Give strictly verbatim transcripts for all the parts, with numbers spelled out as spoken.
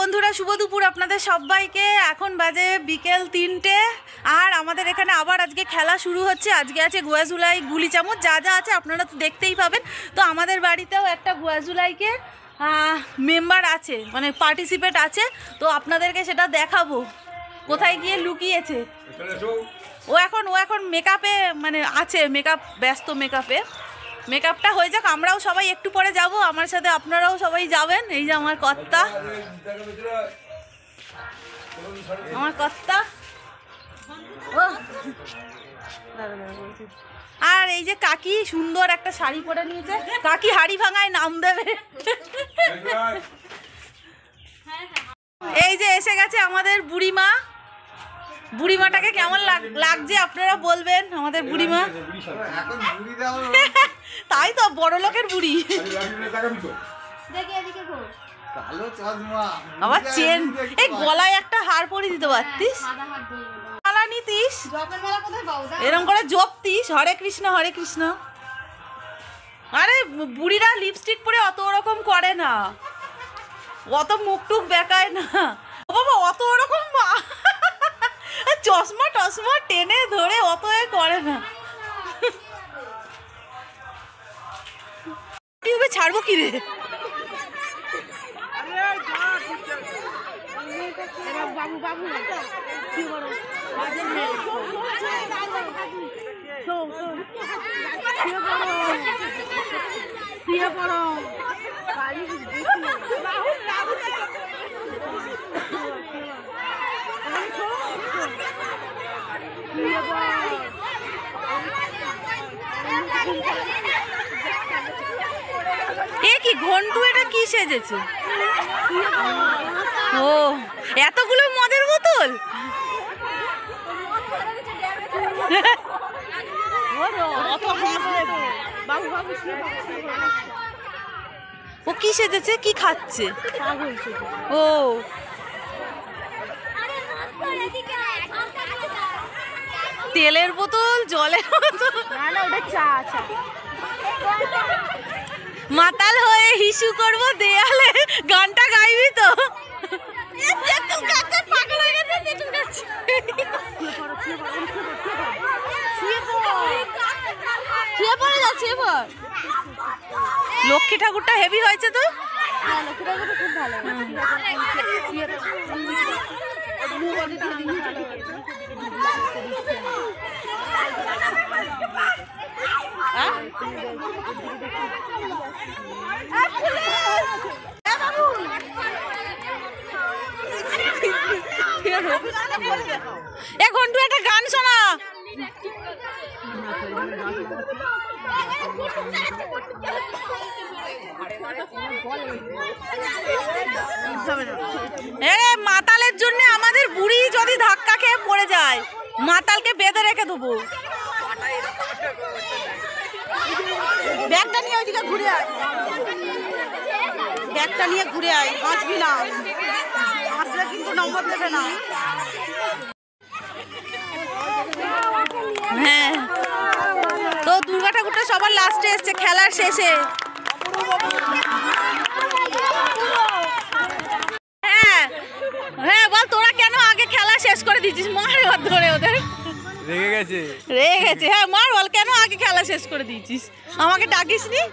বন্ধুরা, শুভ দুপুর আপনাদের সবাইকে। এখন বাজে বিকেল তিনটে আর আমাদের এখানে আবার আজকে খেলা শুরু হচ্ছে। আজকে আছে গুয়াঝুলাই, গুলি চামচ, যা যা আছে আপনারা তো দেখতেই পাবেন। তো আমাদের বাড়িতেও একটা গুয়াঝুলাইকে মেম্বার আছে, মানে পার্টিসিপেট আছে। তো আপনাদেরকে সেটা দেখাবো কোথায় গিয়ে লুকিয়েছে। ও এখন ও এখন মেকআপে মানে আছে, মেকআপ ব্যস্ত, মেকআপে মেকআপটা হয়ে যাক, আমরাও সবাই একটু পরে যাব, আমার সাথে আপনারাও সবাই যাবেন। এই যে আমার কর্তা, আমার কর্তা ও আর এই যে কাকি সুন্দর একটা শাড়ি পরে নিয়েছে। কাকি হাড়ি ভাঙায় নাম দেবে। এই যে এসে গেছে আমাদের বুড়িমা। বুড়িমাটাকে কেমন লাগছে আপনারা বলবেন। আমাদের বুড়িমা তাই তো, বড় লোকের বুড়ি। আবার চেন, এই গলায় একটা হার পরিয়ে দিতে পারতিস, মালা নিতিস, এরকম করে জপতিস, হরে কৃষ্ণ হরে কৃষ্ণ। আরে বুড়িরা লিপস্টিক পরে অত ওরকম করে না, অত মুখ টুক বেকায় না। ও বাবা, অত ওরকম চশমা টশমা টেনে ধরে অত এ করে না। ইউটিউবে ছাড়বো কি রে? বাবু বাবু এ কি ঘন্টু, এটা কি সেজেছে? ও এতগুলো মদের বোতল। ও কি সেজেছে, কি খাচ্ছে? ও তেলের বোতল, জলের বোতল, মাতাল হয়ে হিসু করবো দেয়ালে, গানটা গাইবি তো? লক্ষ্মী ঠাকুরটা হেভি হয়েছে তো। এ ঘন্টু, একটা গান শোনা। মাতালের জন্য আমাদের বুড়ি যদি ধাক্কা খেয়ে পড়ে যায়, মাতালকে বেঁধে রেখে দেবো। ব্যাগটা নিয়ে ওইদিকে ঘুরে আয়, ব্যাগটা নিয়ে ঘুরে আয়, হাসবি না, হাসলে কিন্তু নম্বর দেবে না। হ্যাঁ, তো দুর্গা ঠাকুরটা সবার লাস্টে এসছে খেলার শেষে। হ্যাঁ হ্যাঁ, বল তোরা কেন আগে খেলা শেষ করে দিচ্ছিস? মার এবার ধরে ওদের, রেগে গেছে রেগে গেছে হ্যাঁ, মার বল কেন আগে খেলা শেষ করে দিচ্ছিস? আমাকে ডাকিস নি?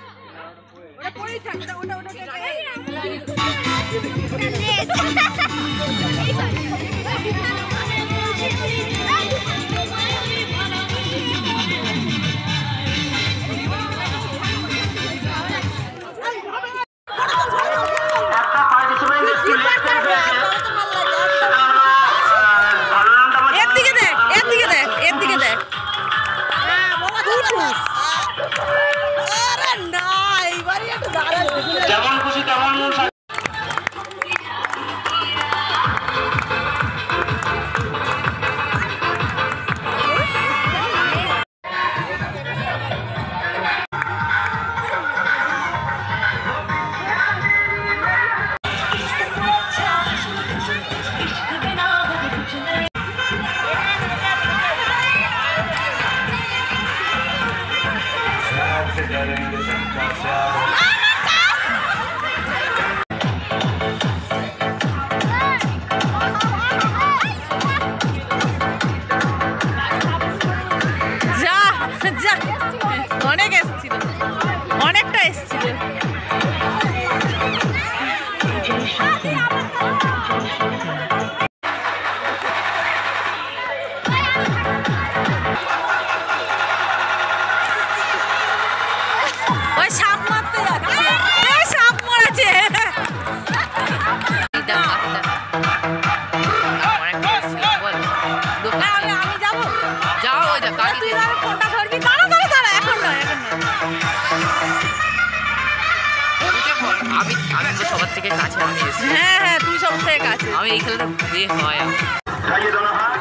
আমি আমি তো সবার থেকে কাছে আমি এসেছি। হ্যাঁ হ্যাঁ তুই সব থেকে কাছে। আমি এই খেলাটা ঘুরে হয় আমার।